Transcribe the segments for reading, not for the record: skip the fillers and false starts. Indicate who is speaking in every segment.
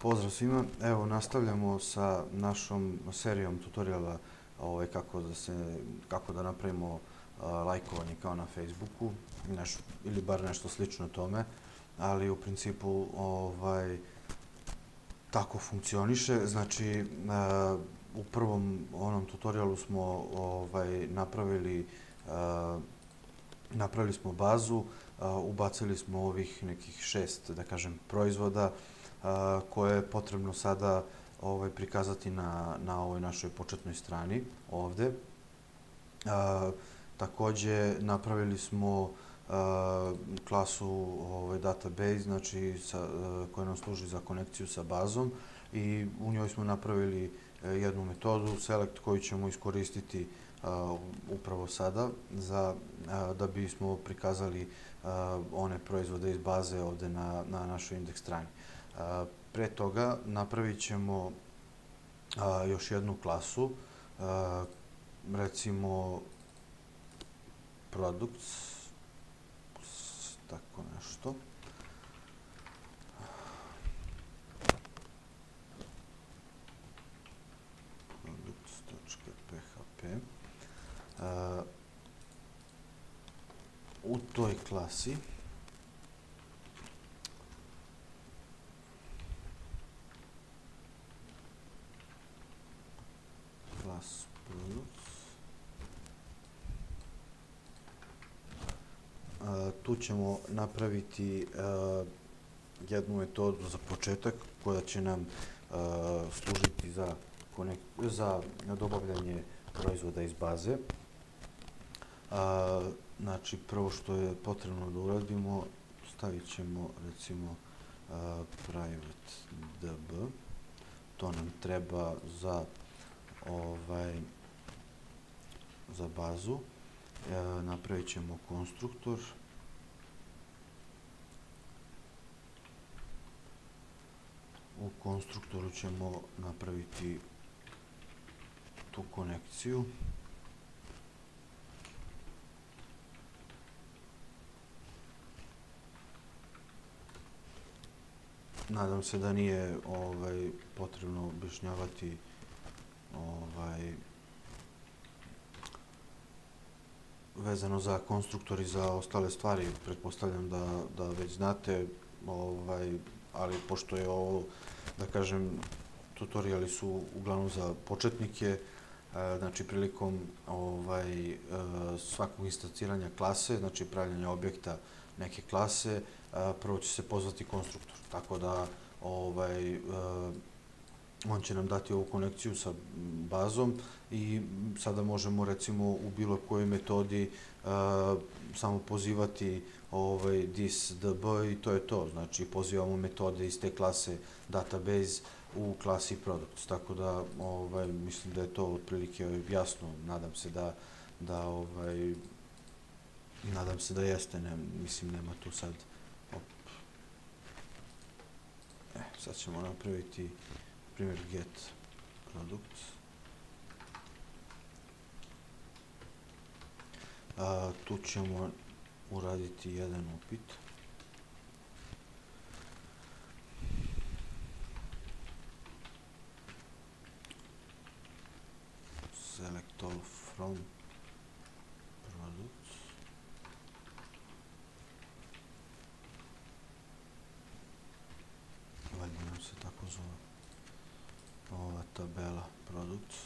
Speaker 1: Pozdrav svima, evo nastavljamo sa našom serijom tutoriala kako da napravimo lajkovanje kao na Facebooku ili bar nešto slično tome, ali u principu tako funkcioniše. Znači, u prvom onom tutorialu smo napravili smo bazu, ubacili smo ovih nekih 6, da kažem, proizvoda koje je potrebno sada prikazati na ovoj našoj početnoj strani ovde. Takođe, napravili smo klasu database, znači koja nam služi za konekciju sa bazom, i u njoj smo napravili jednu metodu select koju ćemo iskoristiti upravo sada da bismo prikazali one proizvode iz baze ovde na našoj indeks strani. Pre toga napravit ćemo još jednu klasu, recimo products, tako nešto. Products.php. U toj klasi class products, tu ćemo napraviti jednu metodu za početak koja će nam služiti za dobavljanje proizvoda iz baze. Znači, prvo što je potrebno da uradimo, stavit ćemo recimo private db, to nam treba za bazu. Napravit ćemo konstruktor. U konstruktoru ćemo napraviti tu konekciju. Nadam se da nije potrebno objašnjavati vezano za konstruktor i za ostale stvari. Pretpostavljam da već znate, ali pošto je ovo, da kažem, tutoriali su uglavnom za početnike, znači prilikom svakog instanciranja klase, znači pravljanja objekta neke klase, prvo će se pozvati konstruktor, tako da on će nam dati ovu konekciju sa bazom i sada možemo recimo u bilo kojoj metodi samo pozivati this.db i to je to. Znači pozivamo metode iz te klase database u klasi products, tako da mislim da je to otprilike jasno. Nadam se da jeste, mislim nema tu sad. Sad ćemo napraviti primjer get products. Tu ćemo uraditi jedan upit. Select all from products. Valjda nam se tako zove ova tabela products,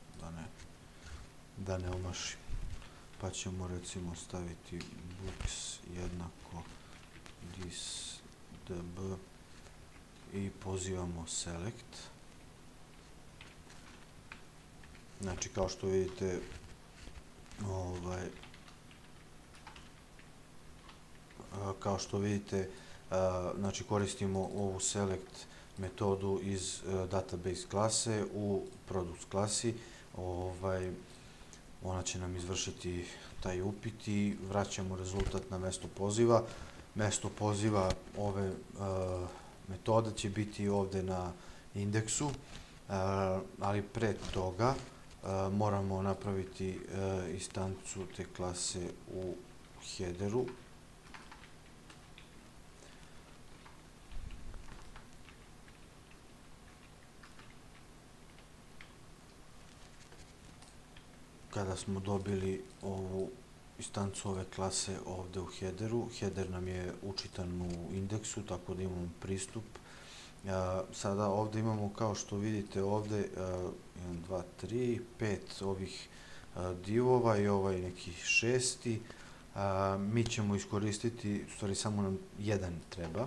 Speaker 1: da ne omašim. Pa ćemo recimo staviti books jednako this.db i pozivamo select. Znači, kao što vidite, znači koristimo ovu select metodu iz database klase u products klasi. Ona će nam izvršiti taj upit i vraćamo rezultat na mesto poziva. Mesto poziva ove metode će biti ovde na indeksu, ali pre toga moramo napraviti instancu te klase u headeru. kada smo dobili ovu instancu ove klase ovde u headeru. Header nam je učitan u indeksu, tako da imamo pristup. Sada ovde imamo, kao što vidite ovde, 1, 2, 3, 5 ovih divova i ovaj neki šesti. Mi ćemo iskoristiti, u stvari samo nam jedan treba.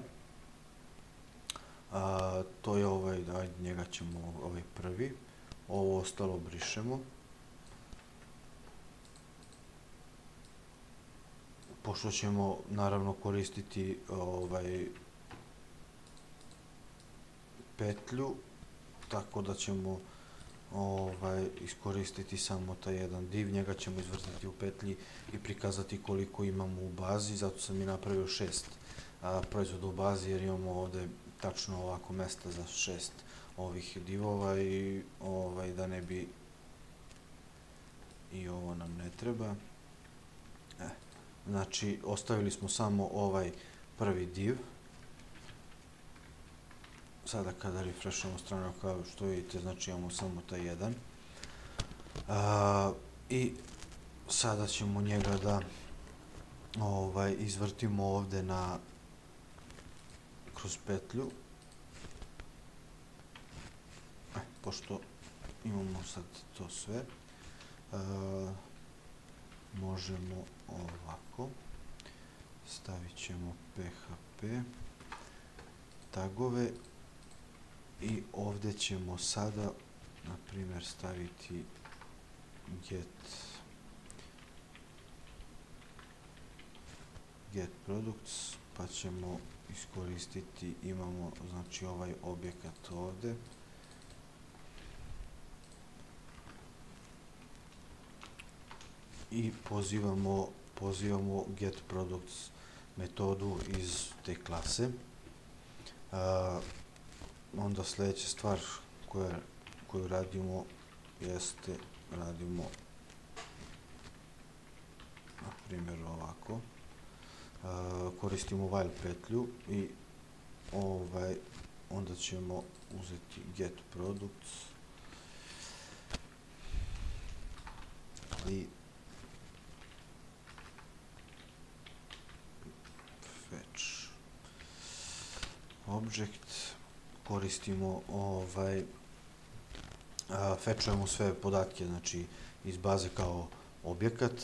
Speaker 1: To je ovaj, njega ćemo, ovaj prvi. Ovo ostalo brišemo. Pošto ćemo naravno koristiti petlju, tako da ćemo iskoristiti samo taj jedan div, njega ćemo izvrtiti u petlji i prikazati koliko imamo u bazi, zato sam i napravio 6 proizvoda u bazi, jer imamo ovde tačno ovako mesta za 6 ovih divova i da ne bi, i ovo nam ne treba. Znači, ostavili smo samo ovaj prvi div. Sada kada refreshujemo stranu, kao što vidite, znači imamo samo taj jedan. I sada ćemo njega da izvrtimo ovde kroz petlju. Pošto imamo sad to sve, možemo ovako, stavit ćemo PHP tagove i ovde ćemo sada, na primjer, staviti get products, pa ćemo iskoristiti, imamo znači ovaj objekat ovde. I pozivamo get products metodu iz te klase. Onda sljedeća stvar koju radimo jeste, radimo na primjer ovako. Koristimo while petlju i onda ćemo uzeti get products i fetch object, koristimo fetchujemo sve podatke, znači iz baze kao objekat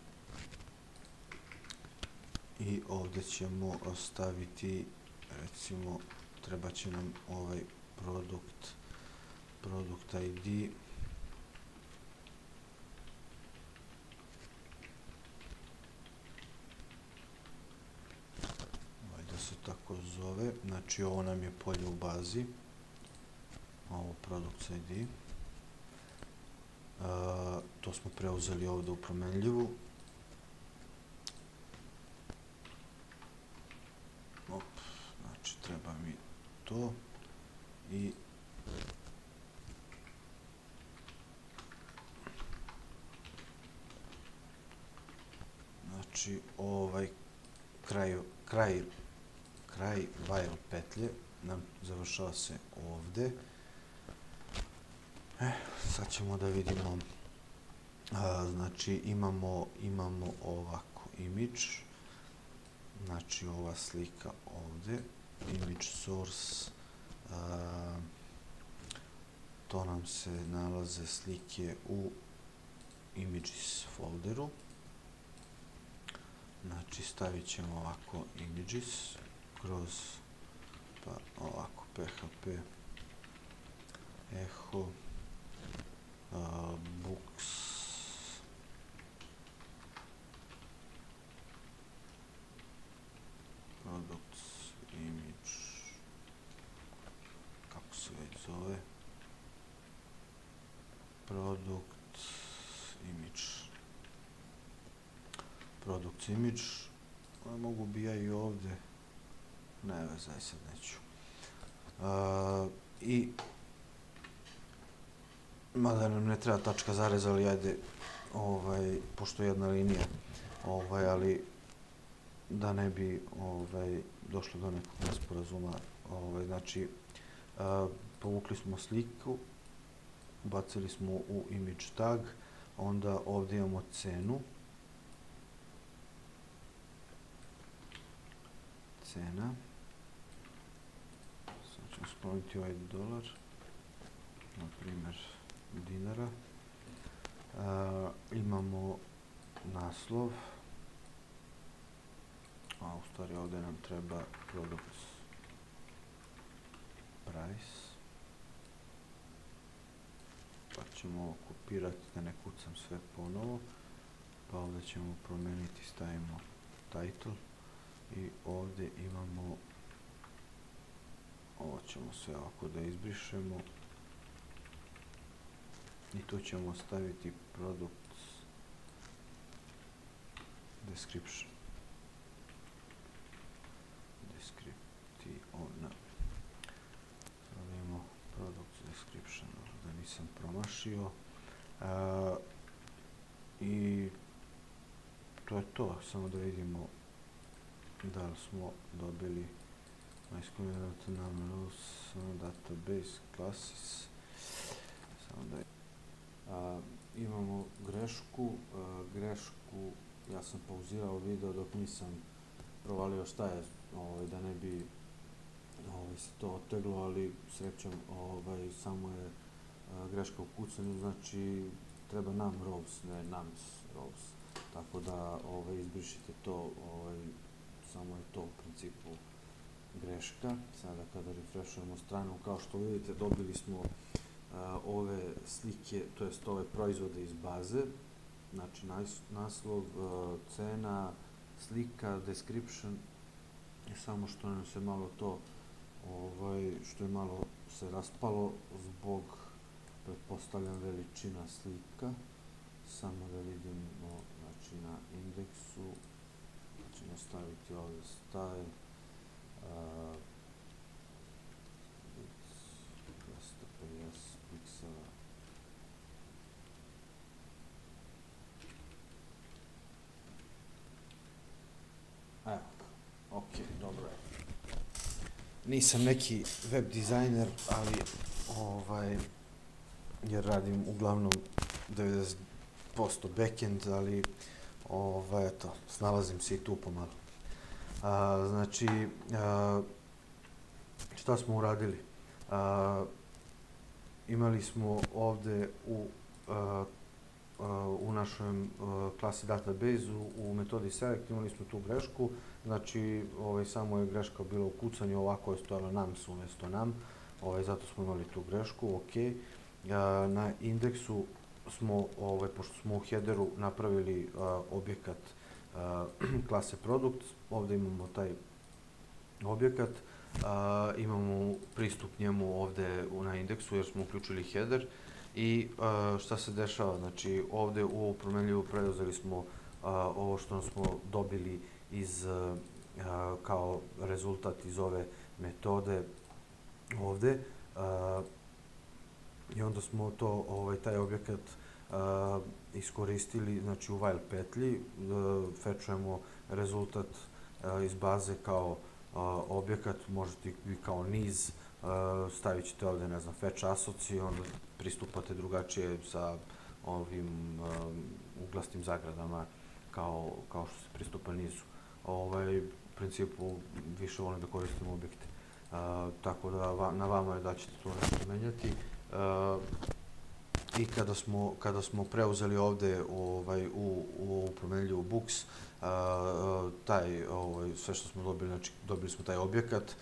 Speaker 1: i ovdje ćemo staviti, recimo, treba će nam ovaj product ID, da se tako zove, znači ovo nam je polje u bazi, ovo product ID, to smo preuzeli ovdje u promenljivu. Znači treba mi to i znači ovaj kraj while petlje nam završava se ovde. Sad ćemo da vidimo, znači imamo ovako image, znači ova slika ovde, image source, to nam se nalaze slike u images folderu. Znači stavit ćemo ovako images kroz, pa ovako php echo books products image, kako se već zove, product image, mogu bi ja i ovdje, ne vezaj, sad neću. I mada nam ne treba tačka zarez, ali ajde, pošto je jedna linija, ali da ne bi došlo do nekog nesporazuma, znači povukli smo sliku, ubacili smo u image tag, Onda ovdje imamo cenu. Cena. Sad ćemo skloniti ovaj dolar. Na primjer dinara. Imamo naslov. A u stvari ovdje nam treba product price. Pa ćemo ovo kopirati da ne kucam sve ponovo. Pa ovdje ćemo promijeniti, stavimo title. I ovdje imamo, ovo ćemo sve ovako da izbrišemo. I tu ćemo staviti product description. Stavimo product description, da nisam promašio. I to je to, samo da vidimo da li smo dobili database classes. Samo da imamo grešku, ja sam pauzirao video dok nisam provalio šta je, da ne bi se to oteglo, ali srećom samo je greška u kucanju, znači treba nam rows, ne nums rows, tako da izbrišite to, samo je to u principu greška. Sada kada refreshujemo stranu, kao što vidite, dobili smo ove slike, to jest ove proizvode iz baze, znači naslov, cena, slika, description, samo što nam se malo to, što je malo se raspalo zbog, pretpostavljam, veličina slika. Samo da vidimo, znači na indeksu, ćemo staviti ovdje style, 250 piksela. Evo, ok, dobro je. Nisam neki web dizajner, ali jer radim uglavnom 90% backend, ali eto, snalazim se i tu pomalo. Znači, šta smo uradili? Imali smo ovdje u našoj klasi database u metodi select imali smo tu grešku, znači samo je greška bila u kucanju, ovako je stojalo nums umjesto nam, zato smo imali tu grešku, ok. Na indeksu smo, pošto smo u headeru napravili objekat klase product, ovdje imamo taj objekat, imamo pristup njemu ovdje na indeksu jer smo uključili header. I šta se dešava, znači ovdje u ovu promenljivu preuzeli smo ovo što smo dobili kao rezultat iz ove metode ovdje. I onda smo taj objekat iskoristili, znači u while petlji, fetchujemo rezultat iz baze kao objekat, možete i kao niz, stavit ćete ovdje, ne znam, fetch assoc i onda pristupate drugačije sa ovim uglasnim zagradama kao što se pristupa nizu. U principu više volim da koristim objekte, tako da na vama je da ćete to nešto menjati. I kada smo preuzeli ovdje u promenljivu books, sve što smo dobili, znači dobili smo taj objekat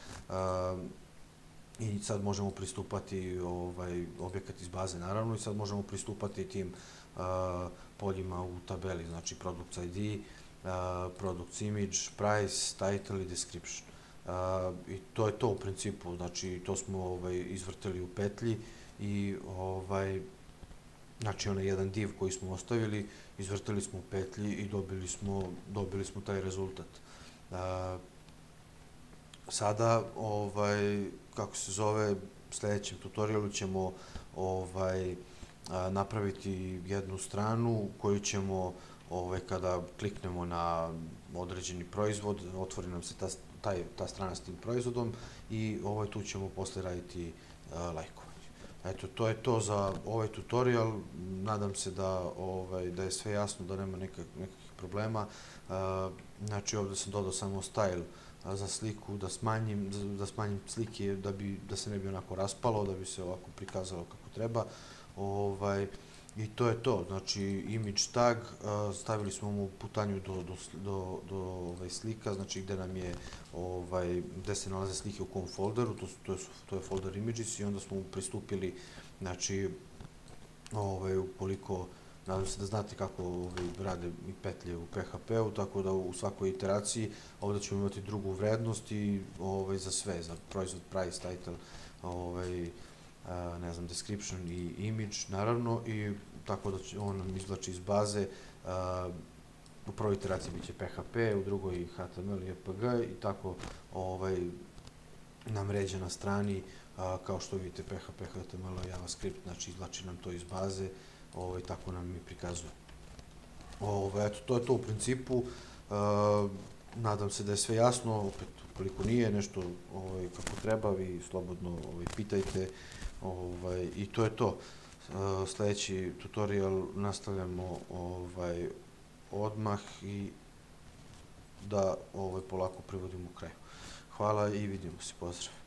Speaker 1: i sad možemo pristupati objekat iz baze naravno i sad možemo pristupati tim poljima u tabeli, znači products ID, products image, price, title i description. I to je to u principu, znači to smo izvrteli u petlji i znači onaj jedan div koji smo ostavili, izvrteli smo u petlji i dobili smo taj rezultat. Sada, kako se zove, u sljedećem tutorialu ćemo napraviti jednu stranu koju ćemo, kada kliknemo na određeni proizvod, otvori nam se ta strana s tim proizvodom i tu ćemo posle raditi lajkovanje. Eto, to je to za ovaj tutorial. Nadam se da je sve jasno, da nema nekakvih problema. Znači, ovde sam dodao samo style za sliku, da smanjim slike da se ne bi onako raspalo, da bi se ovako prikazalo kako treba. I to je to. Znači, image tag, stavili smo mu putanju do slika, znači gde se nalaze slike u kom folderu, to je folder images, i onda smo mu pristupili, znači, ukoliko, nadam se da znate kako rade i petlje u PHP-u, tako da u svakoj iteraciji ovde ćemo imati drugu vrednost i za sve, za proizvod, price, title, ne znam, description i image, naravno, i tako da on nam izvlači iz baze. U prvoj iteraciji biće PHP, u drugoj HTML i EPG, i tako nam ređa na strani, kao što vidite, PHP, HTML, JavaScript, znači izvlači nam to iz baze, i tako nam i prikazuje. Eto, to je to u principu. Nadam se da je sve jasno. Opet, ukoliko nije nešto kako treba, vi slobodno pitajte, i to je to. Sledeći tutorial nastavljamo odmah i da polako privodimo u kraju. Hvala i vidimo se, pozdrav.